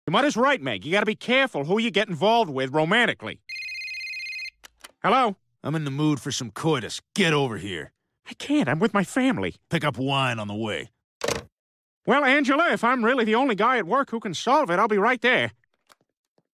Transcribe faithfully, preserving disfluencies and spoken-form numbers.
Your mother's right, Meg. You gotta be careful who you get involved with romantically. Hello? I'm in the mood for some coitus. Get over here. I can't. I'm with my family. Pick up wine on the way. Well, Angela, if I'm really the only guy at work who can solve it, I'll be right there.